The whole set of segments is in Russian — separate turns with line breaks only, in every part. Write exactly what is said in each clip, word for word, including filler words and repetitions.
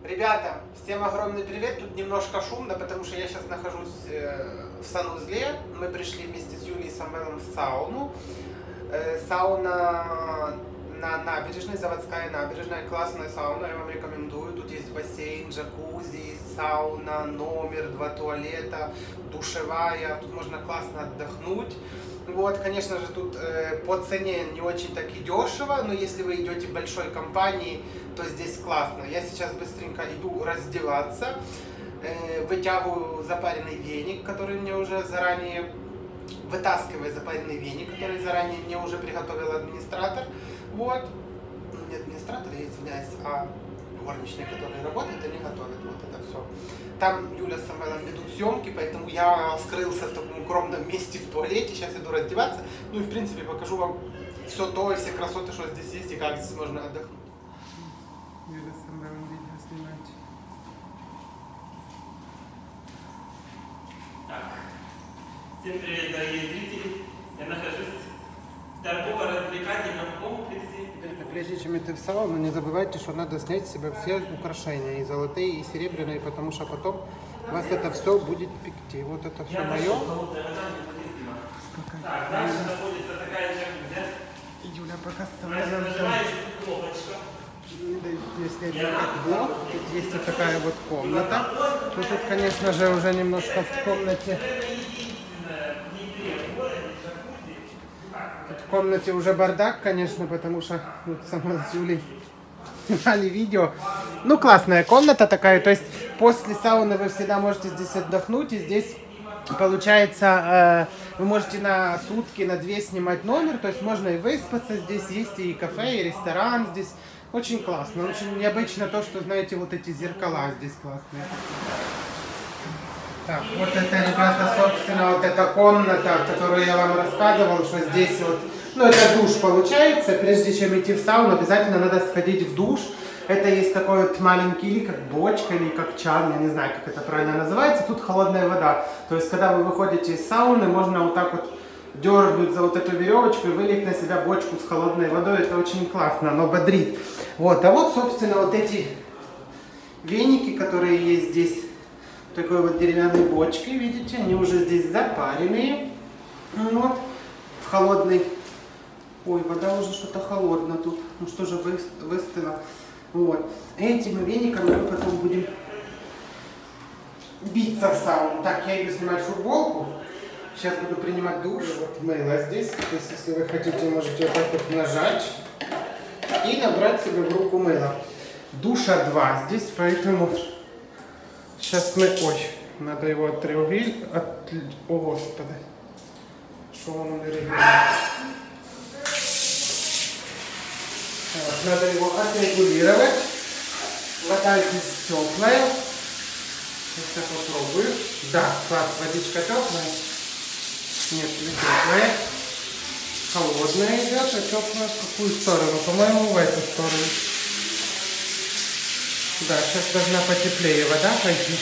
Ребята, всем огромный привет. Тут немножко шумно, потому что я сейчас нахожусь э, в санузле. Мы пришли вместе с Юлей и Самвелом в сауну. Э, сауна на набережной, заводская набережная. Классная сауна, я вам рекомендую. Тут есть бассейн, джакузи, сауна, номер, два туалета, душевая. Тут можно классно отдохнуть. Вот, конечно же, тут э, по цене не очень так и дешево, но если вы идете в большой компании, то здесь классно. Я сейчас быстренько иду раздеваться, э, вытягиваю запаренный веник, который мне уже заранее, вытаскиваю запаренный веник, который заранее мне уже приготовил администратор. Вот, ну не администратор, я извиняюсь, а горничные, которые работают, они готовят вот это все. Там Юля с Самвелом ведут съемки, поэтому я скрылся в таком укромном месте в туалете. Сейчас иду раздеваться. Ну и в принципе покажу вам все то и все красоты, что здесь есть и как здесь можно отдохнуть. Юля с Самвелом видео снимать.
Так. Всем привет, дорогие зрители. Я нахожусь в торгово-развлекательном комплексе.
Прежде чем идти в сауну, не забывайте, что надо снять с себя все украшения, и золотые, и серебряные, потому что потом вас это все будет пекти. Вот это все мое.
Так, дальше находится такая джакузи.
Юля пока
Нажимаешь кнопочку.
Если это как блок, тут есть вот такая вот комната. Ну, тут, конечно же, уже немножко в комнате. В комнате уже бардак, конечно, потому что вот сама с Юлей снимали видео. Ну, классная комната такая, то есть после сауны вы всегда можете здесь отдохнуть, и здесь, получается, э, вы можете на сутки, на две снимать номер, то есть можно и выспаться, здесь есть и кафе, и ресторан, здесь очень классно. Очень необычно то, что, знаете, вот эти зеркала здесь классные. Так, вот это, ребята, собственно, вот эта комната, которую я вам рассказывал, что здесь вот, ну, это душ получается. Прежде чем идти в сауну, обязательно надо сходить в душ. Это есть такой вот маленький, или как бочка, или как чан, я не знаю, как это правильно называется. Тут холодная вода. То есть, когда вы выходите из сауны, можно вот так вот дергнуть за вот эту веревочку и вылить на себя бочку с холодной водой. Это очень классно, оно бодрит. Вот, а вот, собственно, вот эти веники, которые есть здесь, такой вот деревянной бочкой, видите, они уже здесь запаренные. Вот, в холодной. Ой, вода уже что-то холодно тут. Ну что же, вы, выстыла. Вот. Этими вениками мы потом будем биться в сауну. Так, я иду снимать футболку. Сейчас буду принимать душ. Вот мыло здесь. То есть, если вы хотите, можете вот так вот нажать и набрать себе в руку мыло. Душа два здесь, поэтому сейчас мы... Ой, надо его отрегулировать. От... О, Господи. Что он регулирует? Вот, надо его отрегулировать. Вода здесь теплая. Сейчас я попробую. Да, класс, водичка теплая. Нет, не теплая. Холодная идет, а теплая в какую сторону? По-моему, в эту сторону. Да, сейчас должна потеплее вода пойти.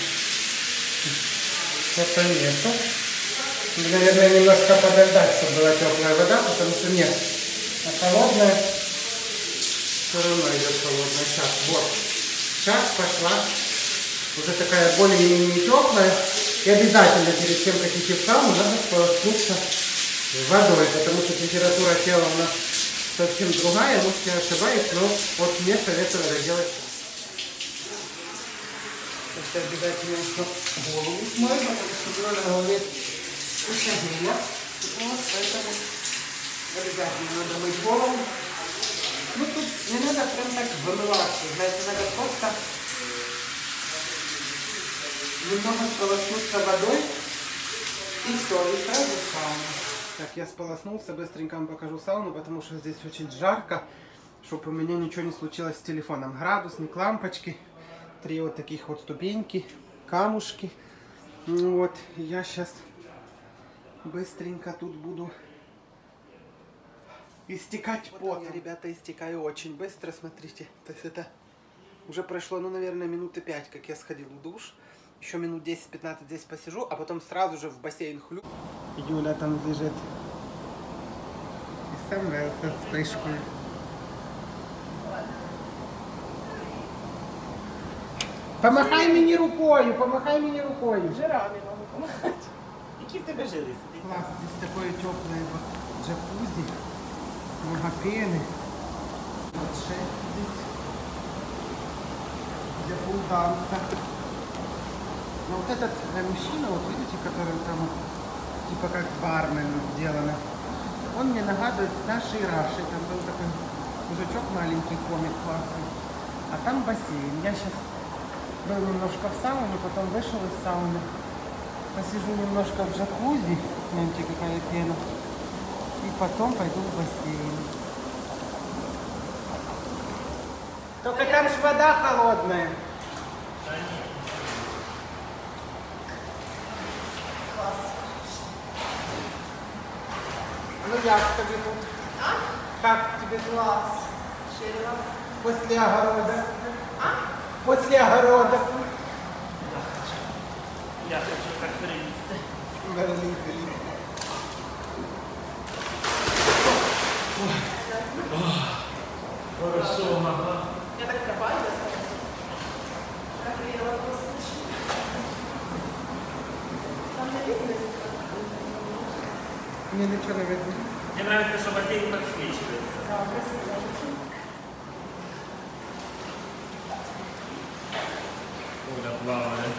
Что-то нету. Наверное, немножко подождать, чтобы была теплая вода, потому что нет. А холодная все равно идет холодная. Сейчас, вот. Сейчас пошла. Уже такая более-менее теплая. И обязательно перед тем, как идти в сауну, надо сполоснуться водой, потому что температура тела у нас совсем другая. Может, я ошибаюсь, но вот мне советую это делать. Сейчас обязательно еще голову смою, потому что у меня на голове ушибина. Вот, поэтому обязательно надо мыть голову. Ну, тут не надо прям так вымываться, знаете, надо просто немного сполоснуться водой, и все, и сразу сауна. Так, я сполоснулся, быстренько вам покажу сауну, потому что здесь очень жарко, чтобы у меня ничего не случилось с телефоном. Градусник, лампочки, три вот таких вот ступеньки, камушки. Вот, я сейчас быстренько тут буду истекать потом. Я, ребята, истекаю очень быстро, смотрите. То есть это уже прошло, ну, наверное, минуты пять, как я сходил в душ. Еще минут десять-пятнадцать здесь посижу, а потом сразу же в бассейн хлю. Юля там лежит. И Самвел со вспышкой. Помахай мені рукою, помахай мені рукою.
Жирами можу помагати. Які в тебе жили сидить?
Класс, здесь такое теплое вот джакузи, много пены. Вот шесть здесь для пулданса. Но вот этот э, мужчина, вот видите, который там типа как бармен сделано, он мне нагадывает наши Раши. Там был такой мужичок маленький, комик классный. А там бассейн. Я сейчас был немножко в сауне, потом вышел из сауны. Посижу немножко в джакузи, смотрите, какая пена. И потом пойду в бассейн. Только там же вода холодная. Класс. Ну як тобі тут?
А?
Как тебе
Класс. Шерила.
после огорода? А? После огорода.
Я хочу так перелізти.
Вели, вели.
Хорошо, ага.
Я так пропала, как я вопрос слышу. Там не видно?
Мне ничего не видно.
Мне нравится, что бассейн подсвечивается.
Да, красиво.
Оля плавает.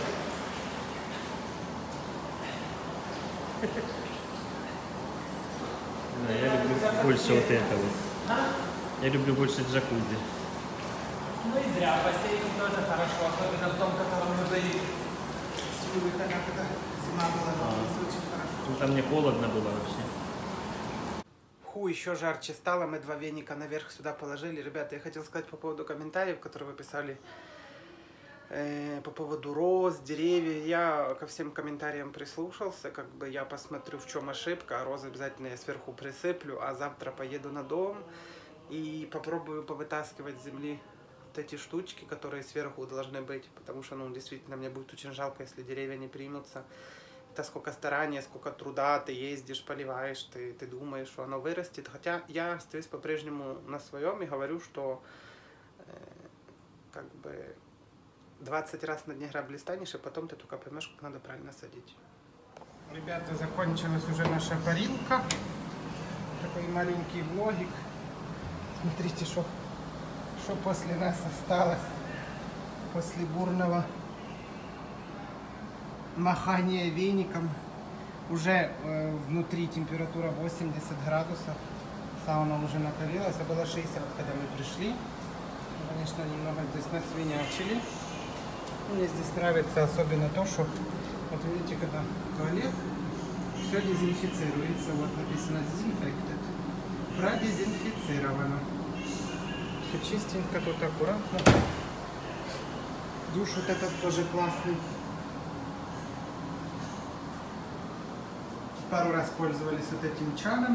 Да, я люблю больше вот этого. Я люблю больше джакузи.
Ну и зря, бассейн тоже хорошо, особенно в том, котором мы были с Юлей, тогда, когда зима была, это очень хорошо.
Ну, там мне холодно было вообще.
Фу, еще жарче стало, мы два веника наверх сюда положили. Ребята, я хотел сказать по поводу комментариев, которые вы писали э, по поводу роз, деревьев. Я ко всем комментариям прислушался, как бы я посмотрю, в чем ошибка, а розы обязательно я сверху присыплю, а завтра поеду на дом и попробую повытаскивать с земли вот эти штучки, которые сверху должны быть, потому что, ну, действительно, мне будет очень жалко, если деревья не примутся. Это сколько старания, сколько труда, ты ездишь, поливаешь, ты, ты думаешь, что оно вырастет. Хотя я остаюсь по-прежнему на своем и говорю, что э, как бы двадцать раз на дне грабли станешь, и потом ты только поймешь, как надо правильно садить. Ребята, закончилась уже наша парилка. Такой маленький влогик. Смотрите, что, что после нас осталось, после бурного махание веником. Уже э, внутри температура восемьдесят градусов. Сауна уже накалилась. А было шестьдесят, когда мы пришли. Конечно, немного здесь насвинячили. Мне здесь нравится особенно то, что вот видите, когда туалет, все дезинфицируется. Вот написано disinfected. Продезинфицировано. Все чистенько, тут аккуратно. Душ вот этот тоже классный. Пару раз пользовались вот этим чаном.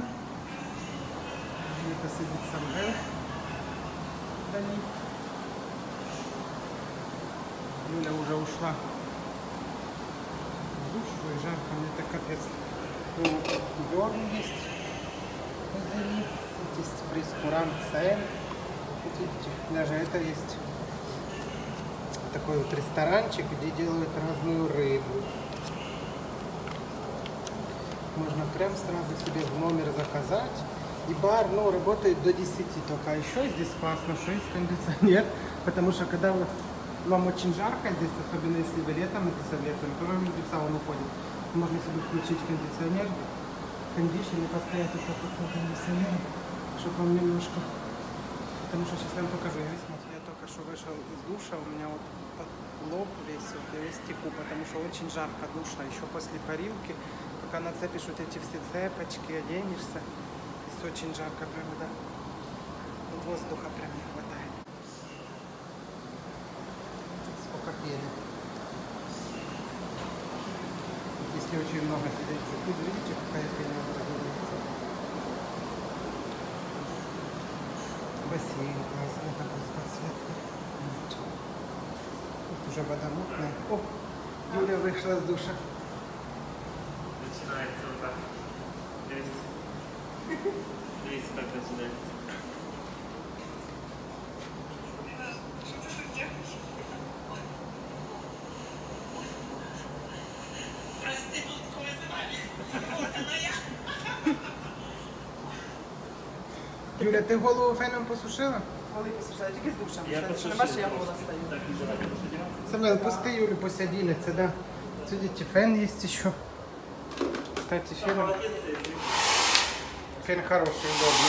Это сидит Самвел. Юля уже ушла в душ, ой, жарко, мне так капец. Ну, Бёрн есть. Тут есть прескурант Сэм. Вот видите, даже это есть такой вот ресторанчик, где делают разную рыбу. Можно прям сразу себе в номер заказать. И бар, ну, работает до десяти только. А еще здесь классно, что есть кондиционер. Потому что когда вот вам очень жарко здесь, особенно если вы летом, это советуем, то вам люди в сауну ходят. Можно себе включить кондиционер, кондишн и постоять вот так вот на кондиционере, чтобы вам немножко... Потому что сейчас я вам покажу. Я, я только что вышел из душа, у меня вот лоб весь, вот я весь теку, потому что очень жарко, душно. Еще после парилки, пока нацепишь вот эти все цепочки, оденешься, здесь очень жарко, прям, да. Воздуха прям не хватает. Сколько пены. Если очень много сидеть в джакузи, видите, какая пена разгоняется. Бассейн классный такой с подсветкой. Тут уже вода мутная. О, Юля вышла с душа.
Начинается вот так. Здесь. Здесь так начинается.
Юля, ти голову феном посушила?
Коли посушила, тільки з душем.
Я
Що,
посушив.
не бачиш, я гола стою.
Так, не желательно посидіти.
Самвел, пусти Юлю, пусть оденется, да. Видите, фен есть еще. Кстати,
Там
фен,
полотенце, если...
фен хороший, удобный.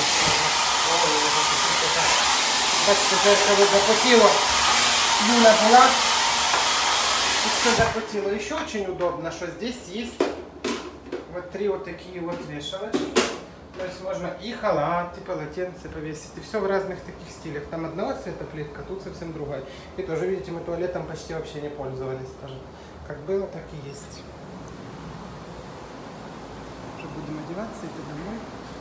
Бачите, зеркало запотело. Юля была. Тут все запотело. Еще очень удобно, что здесь есть вот три вот такие вот вешалочки. То есть можно и халат, и полотенце повесить. И все в разных таких стилях. Там одного цвета плитка, тут совсем другая. И тоже, видите, мы туалетом почти вообще не пользовались. Тоже. Как было, так и есть. Уже будем одеваться, идти домой.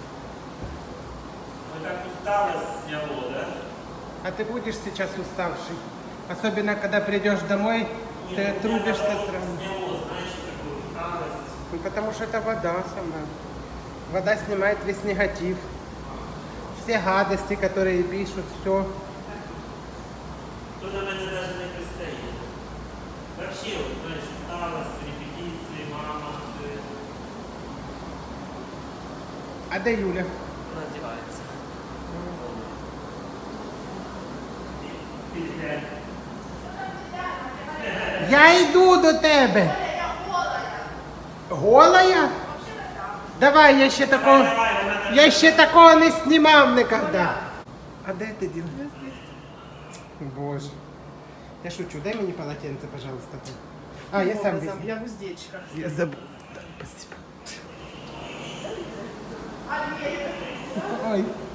Мы так усталость сняло, да?
А ты будешь сейчас уставший? Особенно, когда придешь домой, ты
Нет,
отрубишься
меня наоборот
сразу.
сняло, знаешь, такую усталость.
Ну, потому что это вода сама. Вода снимает весь негатив. Все гадости, которые пишут, все.
Кто на меня даже не пристает. Вообще, вот, знаешь, усталость, репетиции, мама, ты...
А де Юля?
Она одевается. Ты глянь.
Я йду до тебе. Голая? Давай, я ще такого, я ще такого не знімав ніколи. А де ти, Діна? Боже. Я шучу, дай мені полотенце, пожалуйста. А, я сам візьму.
Я в уздечках.
Я забыл. Да, спасибо. Ой.